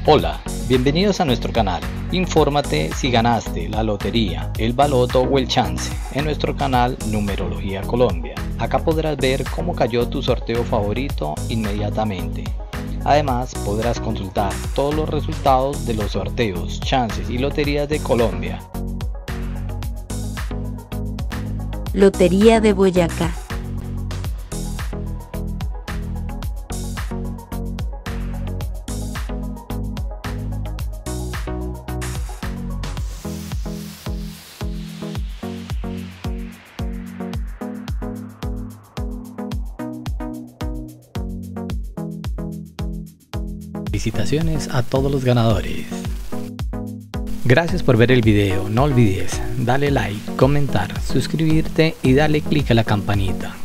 Hola, bienvenidos a nuestro canal. Infórmate si ganaste la lotería, el baloto o el chance en nuestro canal Numerología Colombia. Acá podrás ver cómo cayó tu sorteo favorito inmediatamente. Además, podrás consultar todos los resultados de los sorteos, chances y loterías de Colombia. Lotería de Boyacá. Felicitaciones a todos los ganadores. Gracias por ver el video. No olvides darle like, comentar, suscribirte y darle clic a la campanita.